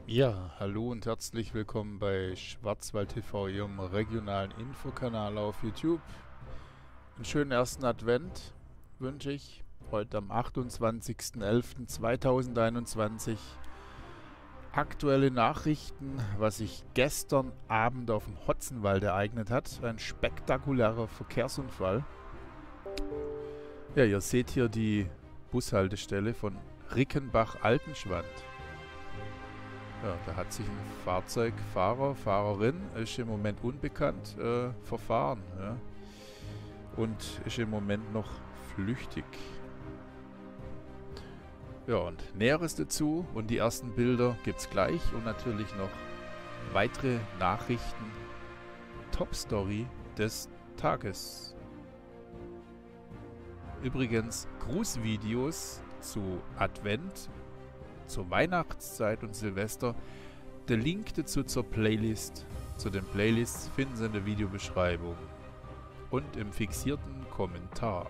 Ja, hallo und herzlich willkommen bei Schwarzwald TV, Ihrem regionalen Infokanal auf YouTube. Einen schönen ersten Advent wünsche ich. Heute am 28.11.2021. Aktuelle Nachrichten, was sich gestern Abend auf dem Hotzenwald ereignet hat. Ein spektakulärer Verkehrsunfall. Ja, ihr seht hier die Bushaltestelle von Rickenbach-Altenschwand. Ja, da hat sich ein Fahrzeugfahrer, Fahrerin, ist im Moment unbekannt, verfahren. Ja, und ist im Moment noch flüchtig. Ja, und Näheres dazu und die ersten Bilder gibt's gleich und natürlich noch weitere Nachrichten. Top-Story des Tages. Übrigens Grußvideos zu Advent, zur Weihnachtszeit und Silvester. Der Link dazu zur Playlist, zu den Playlists finden Sie in der Videobeschreibung und im fixierten Kommentar.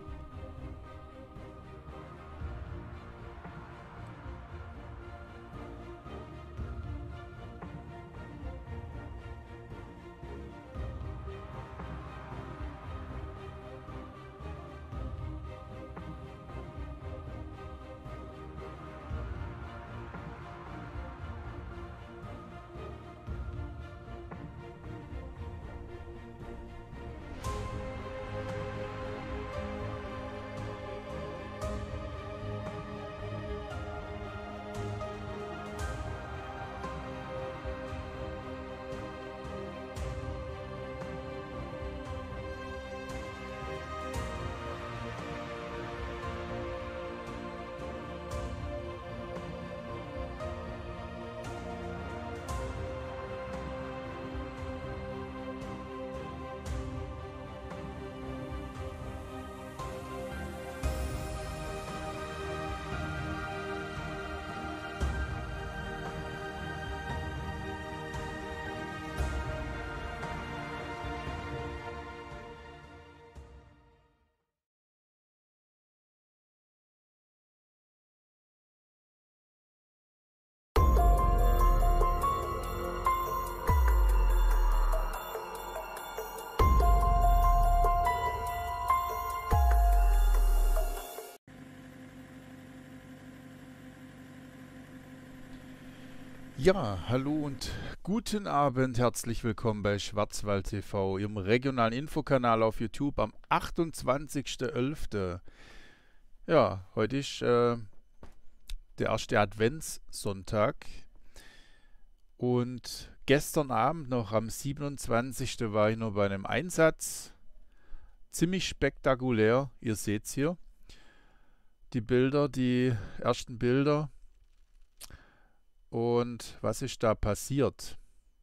Ja, hallo und guten Abend, herzlich willkommen bei Schwarzwald TV, Ihrem regionalen Infokanal auf YouTube am 28.11. Ja, heute ist der erste Adventssonntag und gestern Abend noch am 27. war ich noch bei einem Einsatz. Ziemlich spektakulär, ihr seht's hier. Die Bilder, die ersten Bilder. Und was ist da passiert?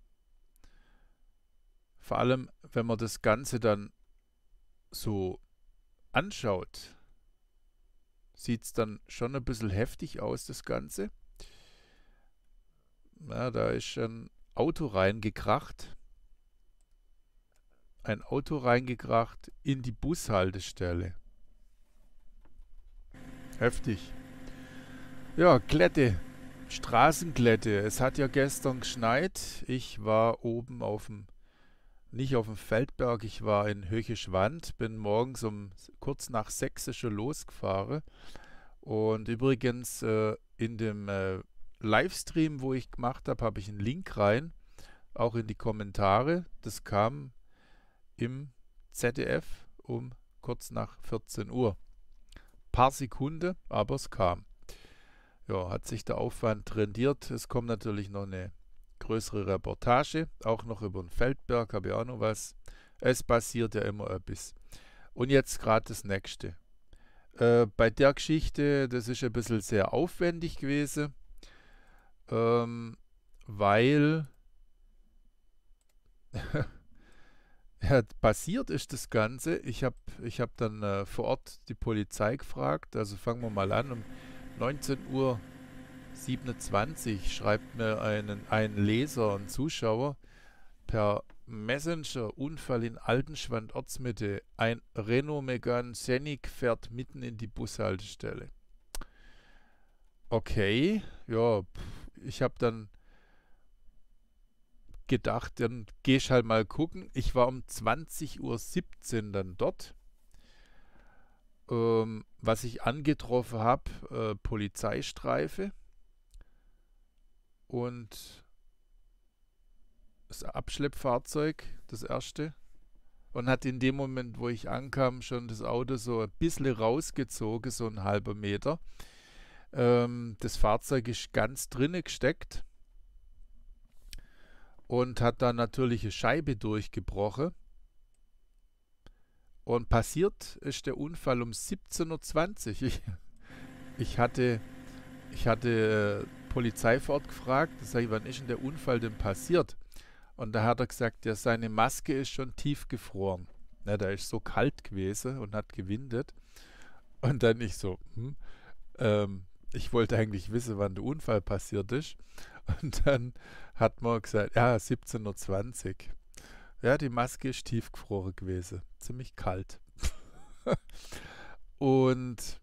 Vor allem, wenn man das Ganze dann so anschaut, sieht es dann schon ein bisschen heftig aus, das Ganze. Ja, da ist ein Auto reingekracht. Ein Auto reingekracht in die Bushaltestelle. Heftig. Ja, Glätte. Straßenglätte. Es hat ja gestern geschneit. Ich war oben nicht auf dem Feldberg, ich war in Höchischwand, bin morgens kurz nach 6 schon losgefahren. Und übrigens in dem Livestream, wo ich gemacht habe, habe ich einen Link rein, auch in die Kommentare. Das kam im ZDF um kurz nach 14 Uhr. Paar Sekunden, aber es kam. Ja, hat sich der Aufwand rendiert. Es kommt natürlich noch eine größere Reportage, auch noch über den Feldberg, habe ich auch noch was. Es passiert ja immer etwas. Und jetzt gerade das nächste. Bei der Geschichte, das ist ein bisschen sehr aufwendig gewesen, weil ja, passiert ist das Ganze. Ich hab dann vor Ort die Polizei gefragt. Also fangen wir mal an. Um 19:27 Uhr schreibt mir ein Leser, ein Zuschauer, per Messenger: Unfall in Altenschwand Ortsmitte. Ein Renault Megane Scenic fährt mitten in die Bushaltestelle. Okay, ja, ich habe dann gedacht, dann geh ich halt mal gucken. Ich war um 20:17 Uhr dann dort. Was ich angetroffen habe, Polizeistreife und das Abschleppfahrzeug, das erste. Und hat in dem Moment, wo ich ankam, schon das Auto so ein bisschen rausgezogen, so einen halben Meter. Das Fahrzeug ist ganz drinne gesteckt und hat dann natürlich eine Scheibe durchgebrochen. Und passiert ist der Unfall um 17:20 Uhr. Ich hatte Polizei vor Ort gefragt, sag ich, wann ist denn der Unfall denn passiert? Und da hat er gesagt, ja, seine Maske ist schon tiefgefroren. Ja, da ist so kalt gewesen und hat gewindet. Und dann ich so, ich wollte eigentlich wissen, wann der Unfall passiert ist. Und dann hat man gesagt, ja, 17:20 Uhr. Ja, die Maske ist tiefgefroren gewesen. Ziemlich kalt. Und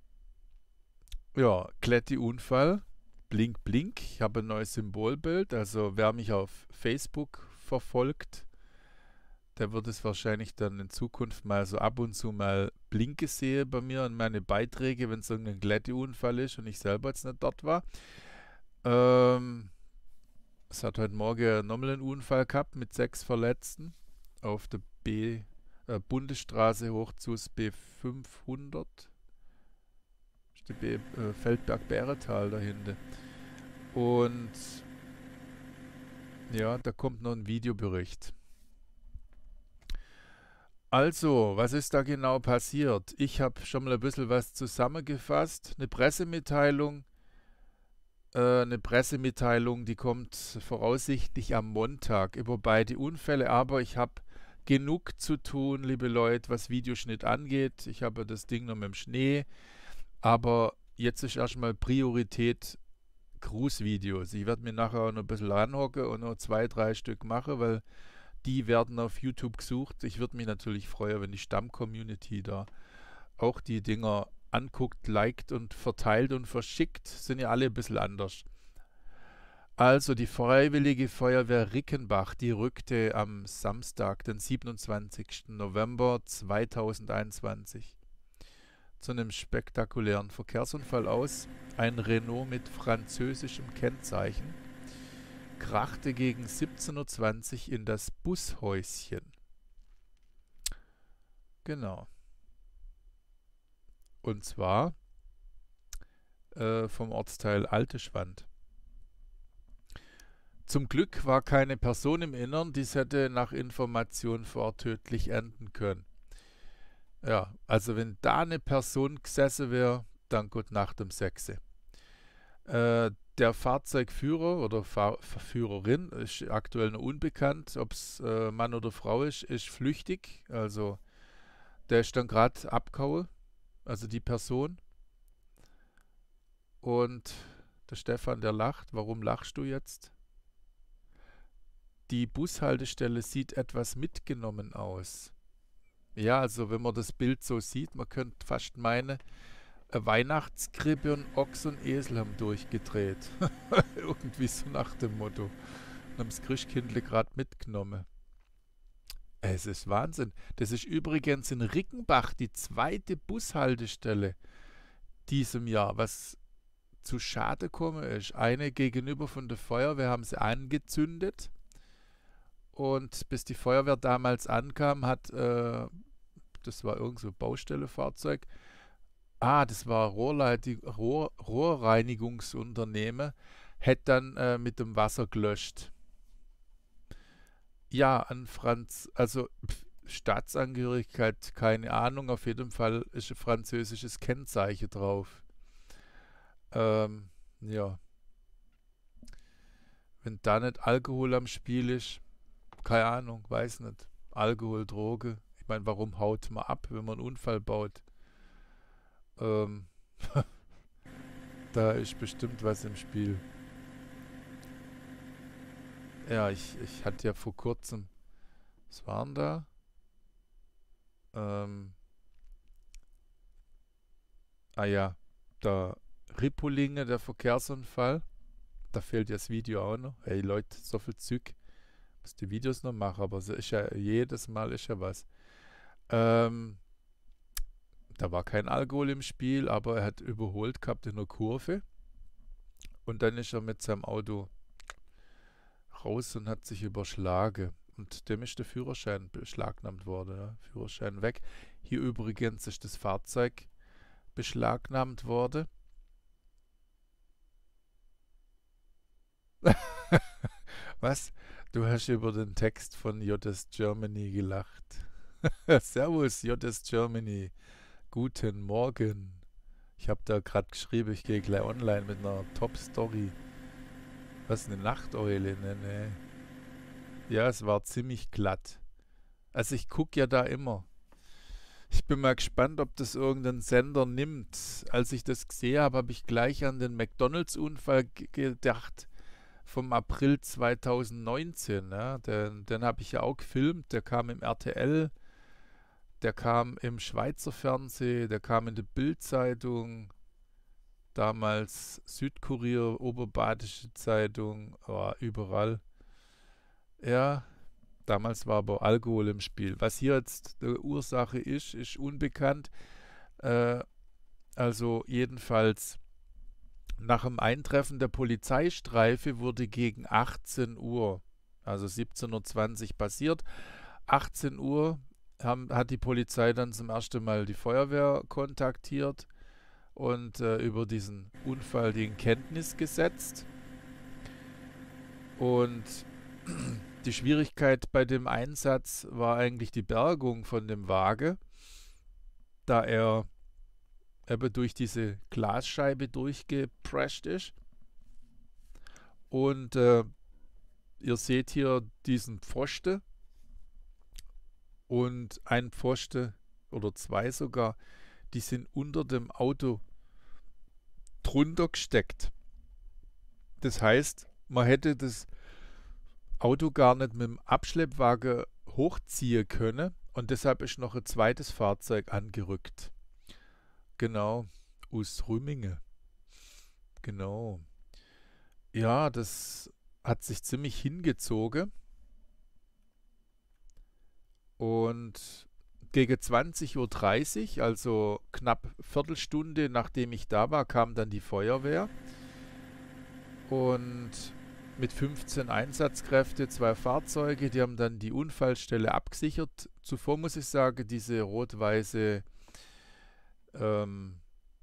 ja, Kletti-Unfall. Blink, blink. Ich habe ein neues Symbolbild. Also wer mich auf Facebook verfolgt, der wird es wahrscheinlich dann in Zukunft mal so ab und zu mal blinke sehen bei mir und meine Beiträge, wenn es irgendein Kletti-Unfall ist und ich selber jetzt nicht dort war. Es hat heute Morgen nochmal einen Unfall gehabt mit 6 Verletzten auf der Bundesstraße hoch zu B500. Ist die Feldberg-Bäretal dahinter. Und ja, da kommt noch ein Videobericht. Also, was ist da genau passiert? Ich habe schon mal ein bisschen was zusammengefasst. Eine Pressemitteilung, die kommt voraussichtlich am Montag über beide Unfälle. Aber ich habe genug zu tun, liebe Leute, was Videoschnitt angeht. Ich habe das Ding noch mit dem Schnee. Aber jetzt ist erstmal Priorität Grußvideos. Ich werde mir nachher auch noch ein bisschen ranhocken und noch 2, 3 Stück machen, weil die werden auf YouTube gesucht. Ich würde mich natürlich freuen, wenn die Stamm-Community da auch die Dinger anguckt, liked und verteilt und verschickt. Sind ja alle ein bisschen anders. Also die Freiwillige Feuerwehr Rickenbach, die rückte am Samstag, den 27. November 2021, zu einem spektakulären Verkehrsunfall aus. Ein Renault mit französischem Kennzeichen krachte gegen 17:20 Uhr in das Bushäuschen. Genau. Und zwar vom Ortsteil Alteschwand. Zum Glück war keine Person im Innern, dies hätte nach Information vor Ort tödlich enden können. Ja, also wenn da eine Person gesessen wäre, dann gut Nacht um 6 Uhr. Der Fahrzeugführer oder Führerin ist aktuell noch unbekannt, ob es Mann oder Frau ist flüchtig. Also der ist dann gerade abgehauen, also die Person. Und der Stefan, der lacht. Warum lachst du jetzt? Die Bushaltestelle sieht etwas mitgenommen aus. Ja, also wenn man das Bild so sieht, man könnte fast meinen, eine Weihnachtskrippe und Ochs und Esel haben durchgedreht. Irgendwie so nach dem Motto. Und haben das Christkindle gerade mitgenommen. Es ist Wahnsinn. Das ist übrigens in Rickenbach die zweite Bushaltestelle diesem Jahr, was zu Schade gekommen ist. Eine gegenüber von der Feuerwehr haben sie angezündet. Und bis die Feuerwehr damals ankam, das war irgend so ein Baustellefahrzeug, das war Rohrreinigungsunternehmen, hätte dann mit dem Wasser gelöscht. Ja, an Franz, also Staatsangehörigkeit, keine Ahnung, auf jeden Fall ist ein französisches Kennzeichen drauf. Ja, wenn da nicht Alkohol am Spiel ist, keine Ahnung, weiß nicht. Alkohol, Droge. Ich meine, warum haut man ab, wenn man einen Unfall baut? Ähm, Da ist bestimmt was im Spiel. Ja, ich hatte ja vor kurzem, was waren da? Ähm, ja, der Rippolinge, der Verkehrsunfall. Da fehlt ja das Video auch noch. Hey Leute, so viel Zeug Muss die Videos noch machen, aber es ist ja jedes Mal ist ja was. Ähm, Da war kein Alkohol im Spiel, aber er hat überholt gehabt in einer Kurve und dann ist er mit seinem Auto raus und hat sich überschlagen. Und dem ist der Führerschein beschlagnahmt worden. Ja. Führerschein weg. Hier übrigens ist das Fahrzeug beschlagnahmt worden. Was? Du hast über den Text von JS Germany gelacht. Servus, JS Germany. Guten Morgen. Ich habe da gerade geschrieben, ich gehe gleich online mit einer Top-Story. Was, eine Nachteule? Ne. Ja, es war ziemlich glatt. Also ich gucke ja da immer. Ich bin mal gespannt, ob das irgendein Sender nimmt. Als ich das gesehen habe, habe ich gleich an den McDonalds-Unfall gedacht vom April 2019. Ja. Den habe ich ja auch gefilmt. Der kam im RTL, der kam im Schweizer Fernsehen, der kam in der Bild-Zeitung, damals Südkurier, Oberbadische Zeitung, überall. Ja, damals war aber Alkohol im Spiel. Was hier jetzt die Ursache ist unbekannt. Äh, also jedenfalls nach dem Eintreffen der Polizeistreife wurde gegen 18 Uhr, also 17:20 Uhr passiert. 18 Uhr hat die Polizei dann zum ersten Mal die Feuerwehr kontaktiert und über diesen Unfall die in Kenntnis gesetzt. Und die Schwierigkeit bei dem Einsatz war eigentlich die Bergung von dem Wagen, da er eben durch diese Glasscheibe durchgeprescht ist. Und ihr seht hier diesen Pfosten und ein Pfosten oder zwei sogar, die sind unter dem Auto drunter gesteckt. Das heißt, man hätte das Auto gar nicht mit dem Abschleppwagen hochziehen können und deshalb ist noch ein zweites Fahrzeug angerückt. Genau, aus Rümmingen. Genau. Ja, das hat sich ziemlich hingezogen und gegen 20:30 Uhr, also knapp Viertelstunde nachdem ich da war, kam dann die Feuerwehr und mit 15 Einsatzkräfte, 2 Fahrzeuge, die haben dann die Unfallstelle abgesichert. Zuvor muss ich sagen, diese rot-weiße ähm,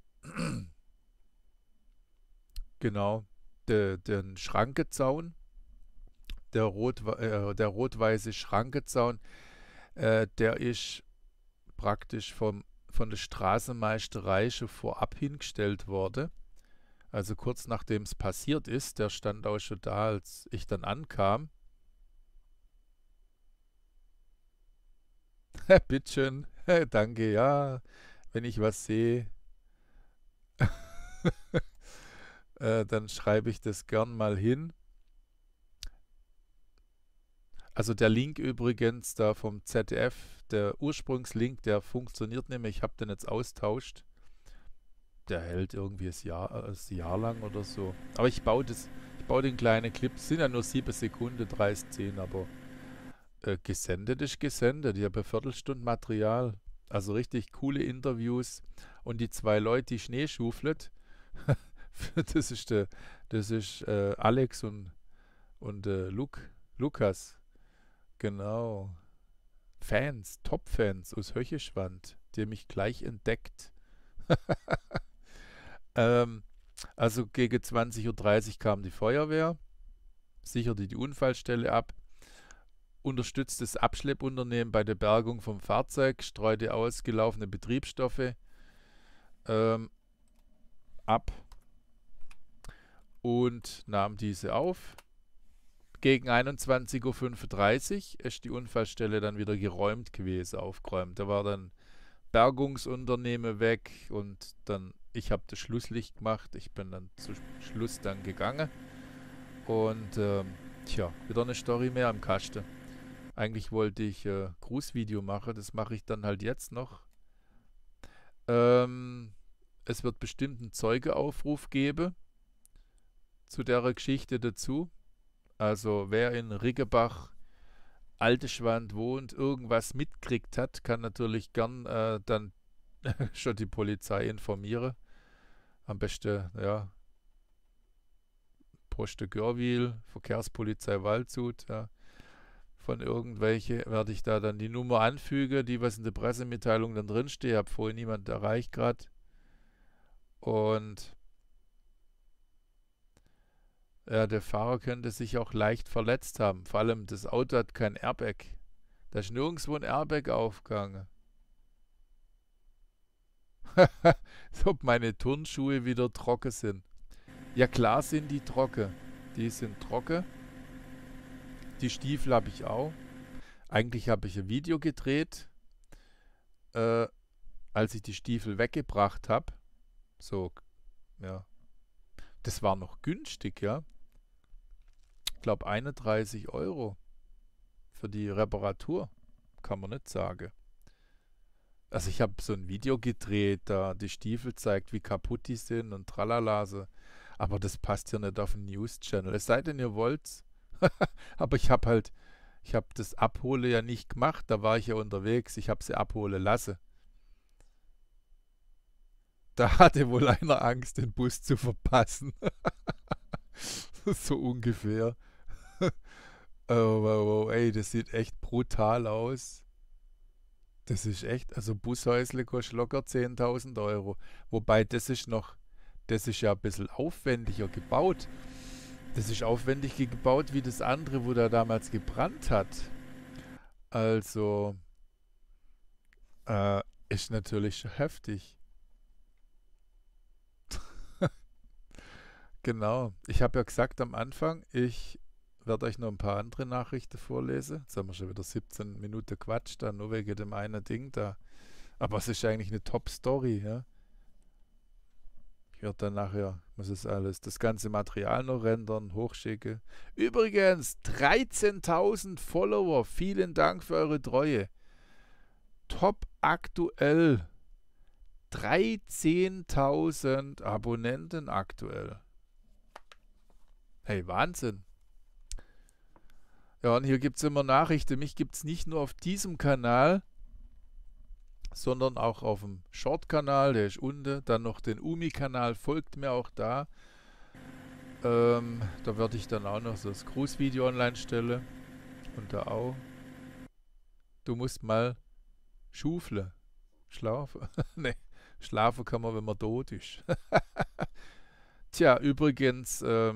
genau, den Schrankezaun, der rot-weiße Schrankezaun, der ist praktisch von der Straßenmeisterei schon vorab hingestellt worden. Also kurz nachdem es passiert ist, der stand auch schon da, als ich dann ankam. Bitteschön, danke, ja, wenn ich was sehe, dann schreibe ich das gern mal hin. Also der Link übrigens da vom ZDF, der Ursprungslink, der funktioniert nicht mehr. Ich habe den jetzt austauscht. Der hält irgendwie ein Jahr lang oder so. Aber ich baue den kleinen Clip. Es sind ja nur 7 Sekunden, 30, 10, aber gesendet ist gesendet. Ich habe eine Viertelstunde Material. Also richtig coole Interviews. Und die 2 Leute, die Schnee schaufeln, das ist Alex und Lukas. Genau. Fans, Top-Fans aus Höcheschwand, die mich gleich entdeckt. Ähm, also gegen 20:30 Uhr kam die Feuerwehr, sicherte die Unfallstelle ab, unterstützte das Abschleppunternehmen bei der Bergung vom Fahrzeug, streute ausgelaufene Betriebsstoffe ab und nahm diese auf. Gegen 21:35 Uhr ist die Unfallstelle dann wieder geräumt gewesen, aufgeräumt. Da war dann Bergungsunternehmen weg und dann, ich habe das Schlusslicht gemacht. Ich bin dann zum Schluss dann gegangen und wieder eine Story mehr am Kasten. Eigentlich wollte ich Grußvideo machen, das mache ich dann halt jetzt noch. Es wird bestimmt einen Zeugeaufruf geben zu der Geschichte dazu. Also wer in Riggebach Alteschwand wohnt, irgendwas mitkriegt hat, kann natürlich gern dann schon die Polizei informieren. Am besten, ja, Poste Görwil, Verkehrspolizei Waldshut, ja. Von irgendwelche werde ich da dann die Nummer anfügen, die was in der Pressemitteilung dann drinsteht. Ich habe vorhin niemand erreicht gerade. Und ja, der Fahrer könnte sich auch leicht verletzt haben. Vor allem das Auto hat kein Airbag. Da ist nirgendwo ein Airbag aufgegangen. Als ob meine Turnschuhe wieder trocken sind. Ja klar sind die trocken. Die sind trocken. Die Stiefel habe ich auch. Eigentlich habe ich ein Video gedreht, äh, als ich die Stiefel weggebracht habe. So, ja. Das war noch günstig, ja. Ich glaube 31 Euro für die Reparatur. Kann man nicht sagen. Also ich habe so ein Video gedreht, da die Stiefel zeigt, wie kaputt die sind und tralala. So. Aber das passt ja nicht auf den News-Channel. Es sei denn, ihr wollt's. Aber ich habe das Abhole ja nicht gemacht. Da war ich ja unterwegs. Ich habe sie abholen lassen. Da hatte wohl einer Angst, den Bus zu verpassen. So ungefähr. Oh, wow, wow, ey, das sieht echt brutal aus. Das ist echt, also Bushäusle kostet locker 10.000 Euro. Wobei das ist ja ein bisschen aufwendiger gebaut. Das ist aufwendiger gebaut wie das andere, wo der damals gebrannt hat. Also, ist natürlich schon heftig. Genau. Ich habe ja gesagt am Anfang, ich werde euch noch ein paar andere Nachrichten vorlesen. Jetzt haben wir schon wieder 17 Minuten Quatsch, da nur wegen dem einen Ding da. Aber es ist eigentlich eine Top-Story, ja. Ich werde dann nachher, das ganze Material noch rendern, hochschicken. Übrigens, 13.000 Follower. Vielen Dank für eure Treue. Top aktuell. 13.000 Abonnenten aktuell. Hey, Wahnsinn. Ja, und hier gibt es immer Nachrichten. Mich gibt es nicht nur auf diesem Kanal, sondern auch auf dem Short-Kanal, der ist unten. Dann noch den Umi-Kanal, folgt mir auch da. Da werde ich dann auch noch so das Grußvideo online stellen. Und da auch. Du musst mal schufle. Schlafen. Ne, schlafen kann man, wenn man tot ist. Tja, übrigens,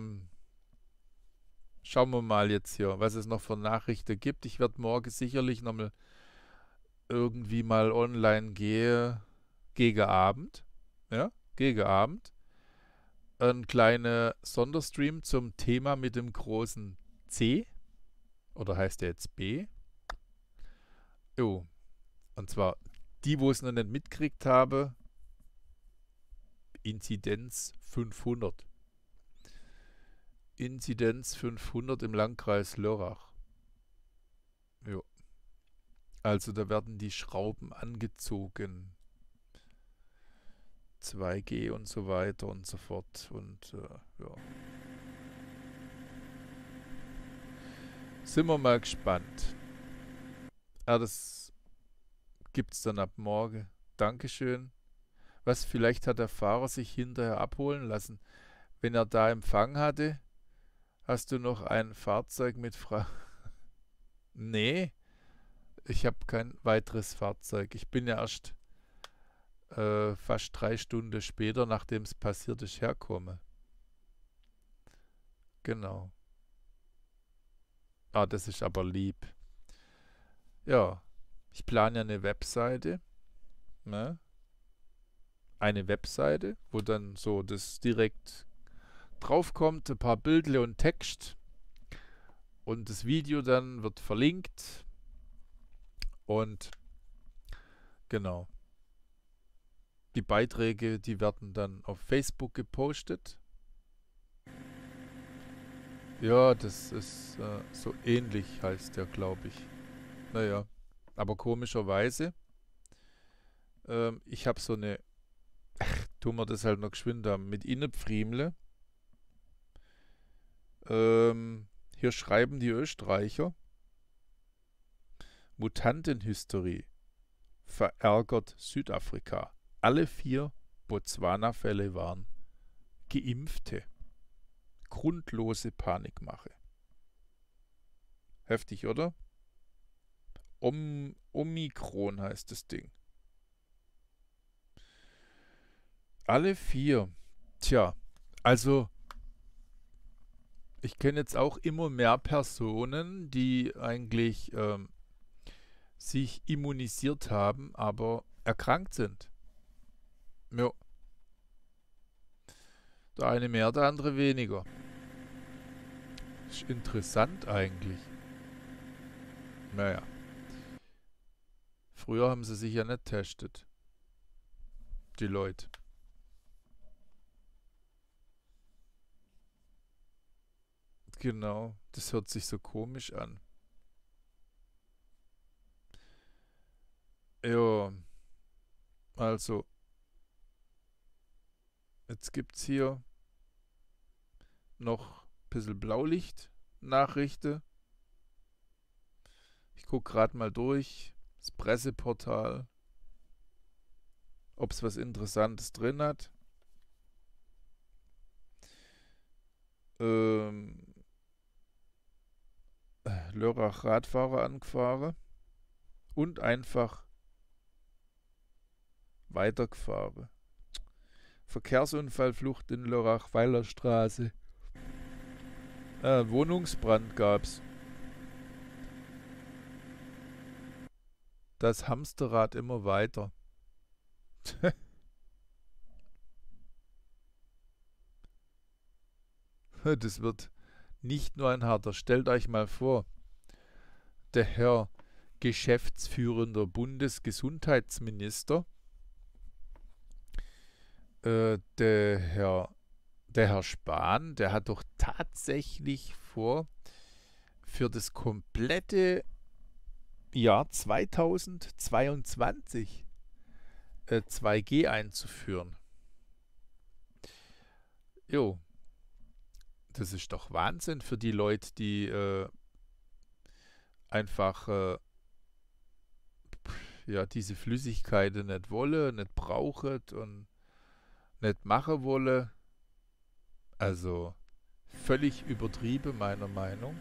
schauen wir mal jetzt hier, was es noch für Nachrichten gibt. Ich werde morgen sicherlich nochmal irgendwie mal online gehen, gegen Abend. Ja, gegen Abend. Ein kleiner Sonderstream zum Thema mit dem großen C. Oder heißt der jetzt B? Jo. Und zwar die, wo es noch nicht mitgekriegt habe, Inzidenz 500. Inzidenz 500 im Landkreis Lörrach. Jo. Also da werden die Schrauben angezogen. 2G und so weiter und so fort. Und ja. Sind wir mal gespannt. Ja, das gibt's dann ab morgen. Dankeschön. Was, vielleicht hat der Fahrer sich hinterher abholen lassen. Wenn er da Empfang hatte, hast du noch ein Fahrzeug mit Nee, ich habe kein weiteres Fahrzeug. Ich bin ja erst fast 3 Stunden später, nachdem es passiert ist, herkomme. Genau. Ah, das ist aber lieb. Ja, ich plane ja eine Webseite. Ne? Eine Webseite, wo dann so das direkt draufkommt, ein paar Bildle und Text. Und das Video dann wird verlinkt. Und genau. Die Beiträge, die werden dann auf Facebook gepostet. Ja, das ist so ähnlich, heißt der, glaube ich. Naja, aber komischerweise, ich habe so eine, tun wir das halt noch geschwind haben, mit Innenpfriemle. Hier schreiben die Österreicher, Mutantenhysterie verärgert Südafrika. Alle 4 Botswana-Fälle waren Geimpfte. Grundlose Panikmache. Heftig, oder? Omikron heißt das Ding. Alle 4. Tja, also ich kenne jetzt auch immer mehr Personen, die eigentlich sich immunisiert haben, aber erkrankt sind. Ja, der eine mehr, der andere weniger. Ist interessant eigentlich. Naja, früher haben sie sich ja nicht testet, die Leute. Genau, das hört sich so komisch an. Ja, also, jetzt gibt es hier noch ein bisschen Blaulicht-Nachrichten. Ich gucke gerade mal durch, das Presseportal, ob es was Interessantes drin hat. Lörrach Radfahrer angefahren und einfach weitergefahren. Verkehrsunfallflucht in Lörrach-Weiler-Straße. Wohnungsbrand gab's. Das Hamsterrad immer weiter. Das wird nicht nur ein harter. Stellt euch mal vor, der Herr geschäftsführender Bundesgesundheitsminister, der Herr Spahn, der hat doch tatsächlich vor, für das komplette Jahr 2022 2G einzuführen. Jo, das ist doch Wahnsinn für die Leute, die einfach ja, diese Flüssigkeiten nicht wollen, nicht brauchen und nicht machen wollen. Also völlig übertrieben, meiner Meinung.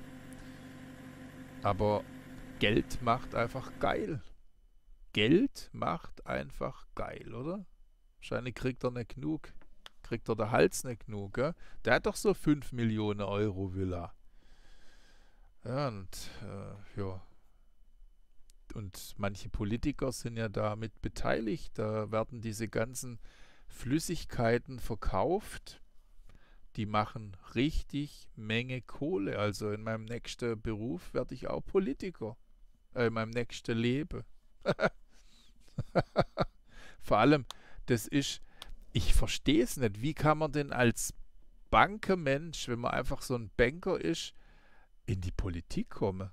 Aber Geld macht einfach geil. Geld macht einfach geil, oder? Wahrscheinlich kriegt er nicht genug. Kriegt er der Hals nicht genug, gell? Der hat doch so 5 Millionen Euro Villa. Ja, und ja. Und manche Politiker sind ja damit beteiligt. Da werden diese ganzen Flüssigkeiten verkauft. Die machen richtig Menge Kohle. Also in meinem nächsten Beruf werde ich auch Politiker. In meinem nächsten Leben. Vor allem, das ist, ich verstehe es nicht. Wie kann man denn als Bankermensch, wenn man einfach so ein Banker ist, in die Politik kommen?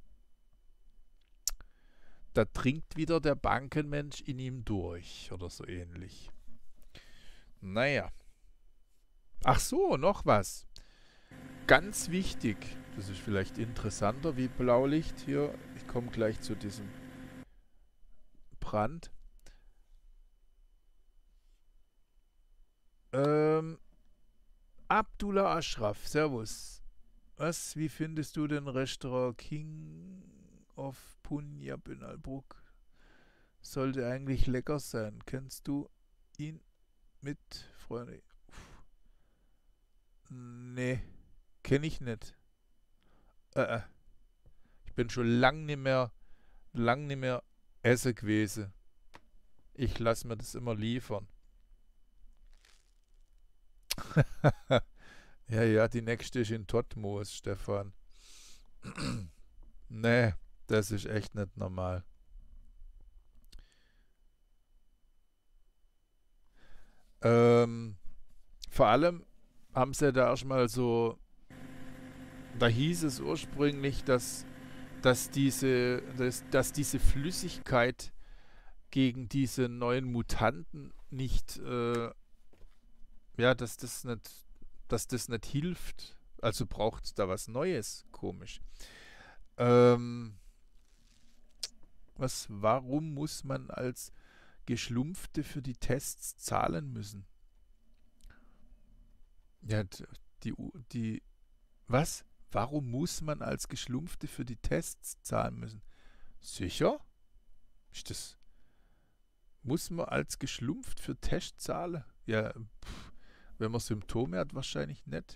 Da dringt wieder der Bankenmensch in ihm durch oder so ähnlich. Naja. Ach so, noch was. Ganz wichtig. Das ist vielleicht interessanter wie Blaulicht hier. Ich komme gleich zu diesem Brand. Abdullah Ashraf, Servus. Was, wie findest du den Restaurant King of Punjab in Albrück? Sollte eigentlich lecker sein. Kennst du ihn mit Freunde? Nee, kenne ich nicht. Ich bin schon lang nicht mehr essen gewesen. Ich lasse mir das immer liefern. Ja, ja, die nächste ist in Todtmoos, Stefan. Nee, das ist echt nicht normal. Ähm, vor allem haben sie da erstmal so, da hieß es ursprünglich, dass diese Flüssigkeit gegen diese neuen Mutanten nicht, ja, dass das nicht hilft. Also braucht es da was Neues, komisch. Ähm, Warum muss man als Geschlumpfte für die Tests zahlen müssen? Ja, die, was? Warum muss man als Geschlumpfte für die Tests zahlen müssen? Sicher? Ist das, muss man als geschlumpft für Tests zahlen? Ja, wenn man Symptome hat, wahrscheinlich nicht.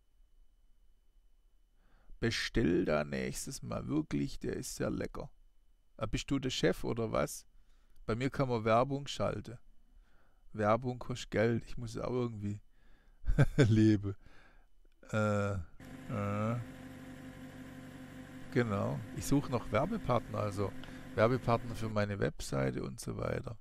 Bestell da nächstes Mal wirklich, der ist sehr lecker. Bist du der Chef oder was? Bei mir kann man Werbung schalten. Werbung kostet Geld. Ich muss auch irgendwie leben. Äh, äh, genau. Ich suche noch Werbepartner, also Werbepartner für meine Webseite und so weiter.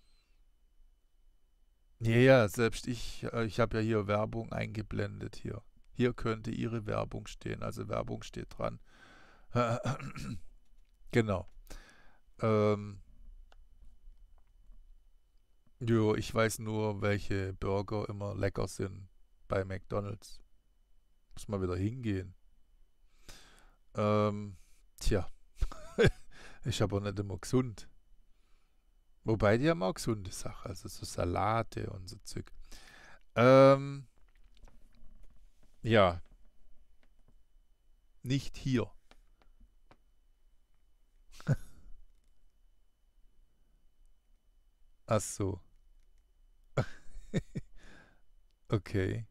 Ja, ja, selbst ich habe ja hier Werbung eingeblendet hier. Hier könnte Ihre Werbung stehen, also Werbung steht dran. Genau. Ähm, jo, ich weiß nur, welche Burger immer lecker sind bei McDonald's. Muss mal wieder hingehen. Tja, ist aber nicht immer gesund. Wobei die haben auch gesunde Sachen, also so Salate und so Zeug. Ähm, ja, nicht hier. Ach so, okay.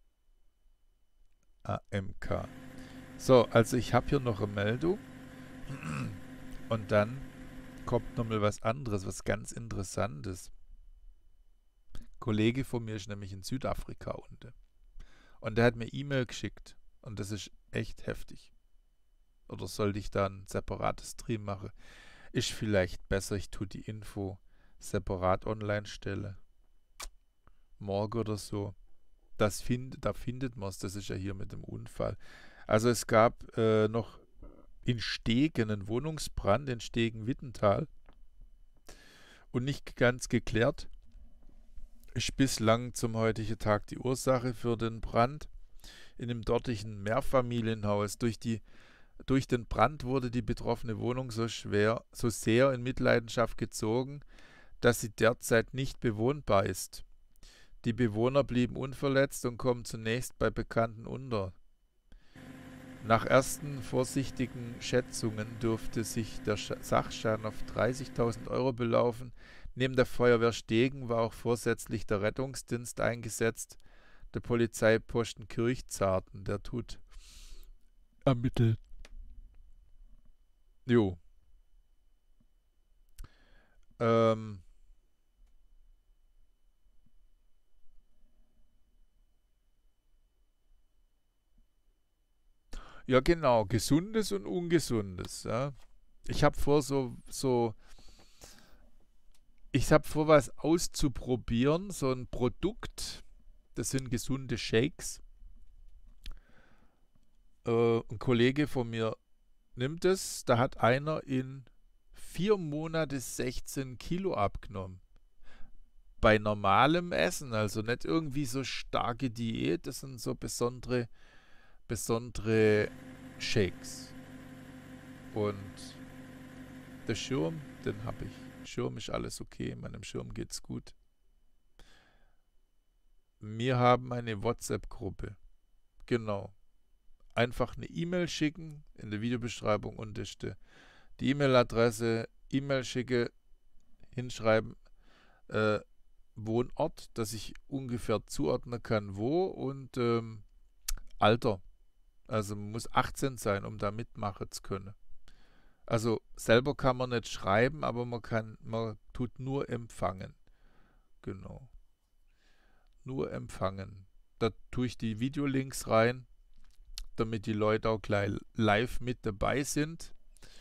AMK. So, also ich habe hier noch eine Meldung und dann kommt nochmal was anderes, was ganz Interessantes. Ein Kollege von mir ist nämlich in Südafrika unten und der hat mir E-Mail geschickt und das ist echt heftig. Oder sollte ich da ein separates Stream machen? Ist vielleicht besser, ich tue die Info separat online stelle. Morgen oder so. Da findet man es, das ist ja hier mit dem Unfall. Also es gab noch in Stegen einen Wohnungsbrand in Stegen-Wittental und nicht ganz geklärt ist bislang zum heutigen Tag die Ursache für den Brand in dem dortigen Mehrfamilienhaus. Durch den Brand wurde die betroffene Wohnung so sehr in Mitleidenschaft gezogen, dass sie derzeit nicht bewohnbar ist. Die Bewohner blieben unverletzt und kommen zunächst bei Bekannten unter. Nach ersten vorsichtigen Schätzungen dürfte sich der Sachschaden auf 30.000 Euro belaufen. Neben der Feuerwehr Stegen war auch vorsätzlich der Rettungsdienst eingesetzt. Der Polizeiposten Kirchzarten, der tut ermitteln. Jo. Ähm, ja, genau. Gesundes und Ungesundes. Ja. Ich habe vor, ich habe vor, was auszuprobieren. So ein Produkt. Das sind gesunde Shakes. Ein Kollege von mir nimmt es. Da hat einer in 4 Monate 16 Kilo abgenommen. Bei normalem Essen, also nicht irgendwie so starke Diät, das sind so besondere Shakes. Und der Schirm, den habe ich. Schirm ist alles okay, meinem Schirm geht's gut. Wir haben eine WhatsApp-Gruppe. Genau. Einfach eine E-Mail schicken, in der Videobeschreibung und die E-Mail-Adresse, E-Mail schicke, hinschreiben, äh, Wohnort, dass ich ungefähr zuordnen kann, wo und Alter. Also man muss 18 sein, um da mitmachen zu können. Also selber kann man nicht schreiben, aber man tut nur empfangen. Genau. Nur empfangen. Da tue ich die Videolinks rein, damit die Leute auch gleich live mit dabei sind.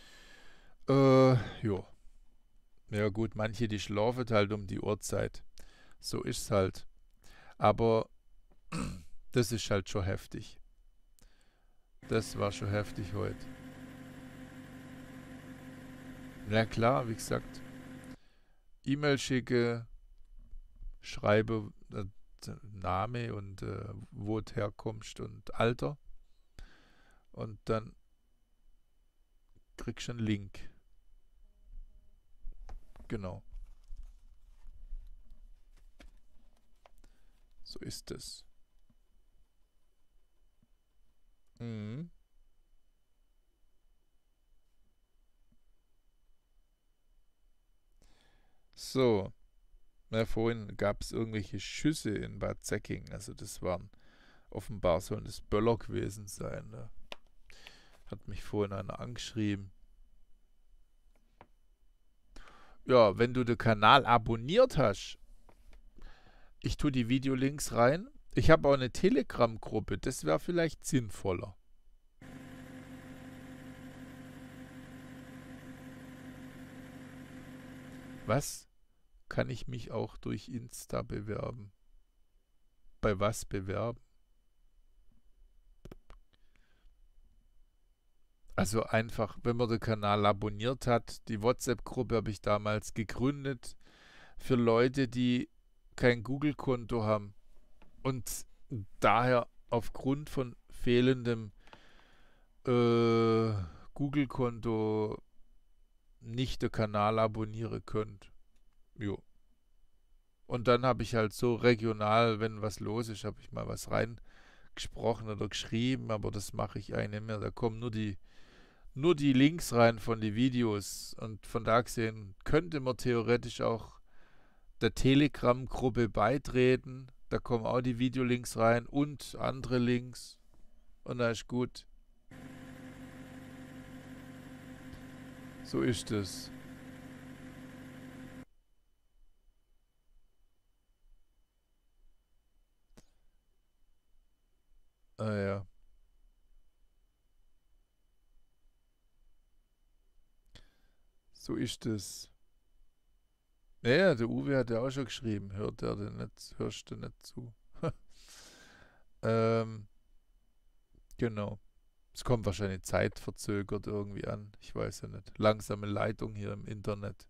Ja. Ja gut, manche, die schlafen halt um die Uhrzeit. So ist's halt. Aber das ist halt schon heftig. Das war schon heftig heute. Na klar, wie gesagt, E-Mail schicke, schreibe Name und wo du herkommst und Alter. Und dann kriegst du einen Link. Genau. So ist es. Mhm. So. Na, vorhin gab es irgendwelche Schüsse in Bad Säckingen. Also das waren offenbar sollen das Böller gewesen sein. Ne? Hat mich vorhin einer angeschrieben. Ja, wenn du den Kanal abonniert hast, ich tue die Videolinks rein. Ich habe auch eine Telegram-Gruppe, das wäre vielleicht sinnvoller. Was? Kann ich mich auch durch Insta bewerben? Bei was bewerben? Also einfach, wenn man den Kanal abonniert hat, die WhatsApp-Gruppe habe ich damals gegründet für Leute, die kein Google-Konto haben und daher aufgrund von fehlendem Google-Konto nicht den Kanal abonnieren könnt. Jo. Und dann habe ich halt so regional, wenn was los ist, habe ich mal was reingesprochen oder geschrieben, aber das mache ich eigentlich nicht mehr. Da kommen nur die Links rein von den Videos. Und von da gesehen könnte man theoretisch auch der Telegram-Gruppe beitreten. Da kommen auch die Videolinks rein und andere Links. Und da ist gut. So ist es. Ah ja. So ist es. Ja, der Uwe hat ja auch schon geschrieben. Hörst du nicht zu? ähm, genau. Es kommt wahrscheinlich zeitverzögert irgendwie an. Ich weiß ja nicht. Langsame Leitung hier im Internet.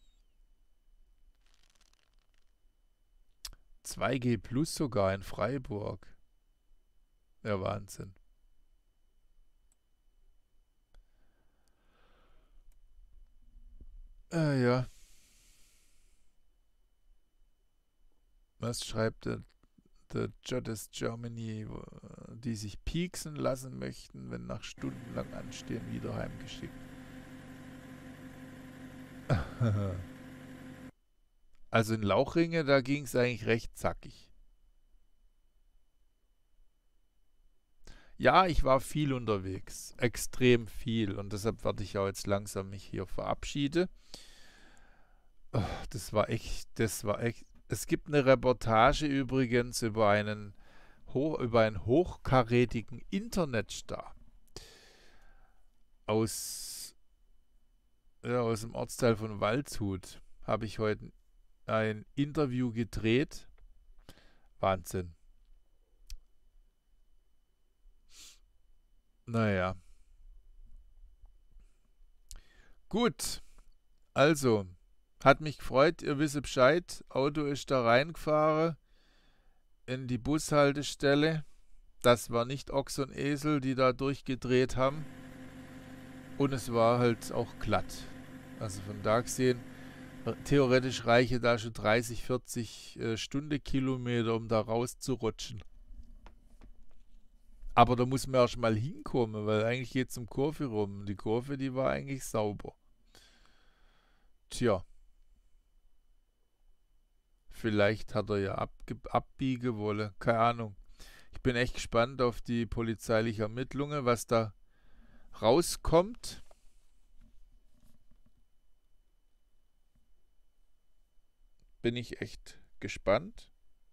2G Plus sogar in Freiburg. Ja, Wahnsinn. Ja. Was schreibt der Judges Germany, die sich pieksen lassen möchten, wenn nach stundenlang Anstehen wieder heimgeschickt? Also in Lauchringe, da ging es eigentlich recht zackig. Ja, ich war viel unterwegs, extrem viel und deshalb werde ich auch jetzt langsam mich hier verabschiede. Oh, das war echt. Es gibt eine Reportage übrigens über einen hochkarätigen Internetstar aus, ja, aus dem Ortsteil von Waldshut. Habe ich heute ein Interview gedreht. Wahnsinn. Naja, gut. Also, hat mich gefreut, ihr wisst Bescheid. Auto ist da reingefahren in die Bushaltestelle. Das war nicht Ochs und Esel, die da durchgedreht haben. Und es war halt auch glatt. Also von da gesehen, theoretisch reiche da schon 30, 40 Stundenkilometer, um da rauszurutschen. Aber da muss man erst mal hinkommen, weil eigentlich geht es um Kurve rum. Die Kurve, die war eigentlich sauber. Tja, vielleicht hat er ja abbiegen wollen. Keine Ahnung. Ich bin echt gespannt auf die polizeilichen Ermittlungen, was da rauskommt. Bin ich echt gespannt.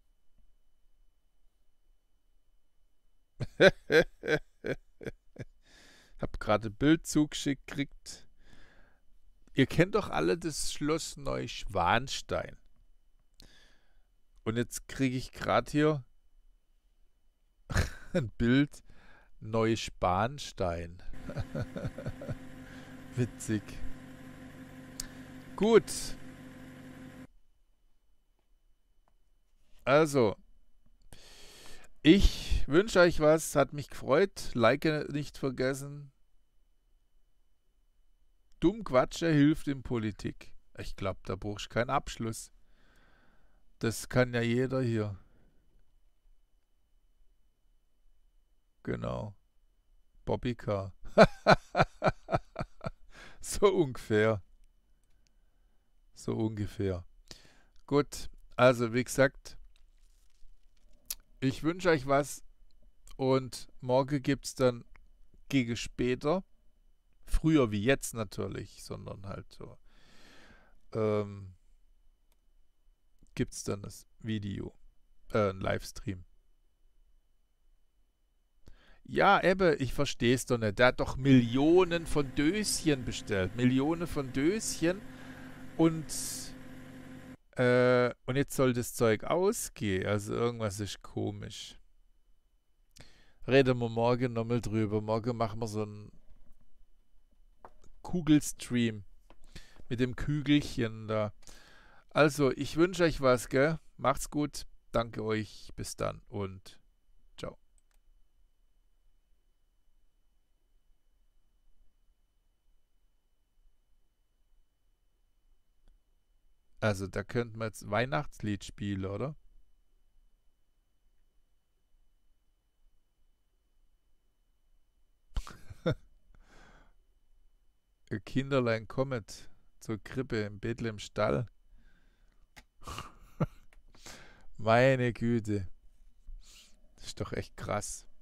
Hab gerade ein Bild zugeschickt gekriegt. Ihr kennt doch alle das Schloss Neuschwanstein. Und jetzt kriege ich gerade hier ein Bild Neuschwanstein. Witzig. Gut. Also, ich wünsche euch was. Hat mich gefreut. Like nicht vergessen. Dumm Quatsche hilft in Politik. Ich glaube, da brauchst du keinen Abschluss. Das kann ja jeder hier. Genau. Bobbycar. So ungefähr. So ungefähr. Gut, also wie gesagt, ich wünsche euch was und morgen gibt es dann gegen später, früher wie jetzt natürlich, sondern halt so, ähm, gibt es dann das Video, ein Livestream. Ja, Ebbe, ich verstehe es doch nicht. Der hat doch Millionen von Döschen bestellt. Millionen von Döschen und und jetzt soll das Zeug ausgehen. Also irgendwas ist komisch. Reden wir morgen nochmal drüber. Morgen machen wir so einen Kugelstream mit dem Kügelchen da. Also, ich wünsche euch was, gell? Macht's gut. Danke euch. Bis dann und ciao. Also, da könnten wir jetzt Weihnachtslied spielen, oder? Kinderlein kommet zur Krippe im Bethlehem-Stall. Meine Güte. Das ist doch echt krass.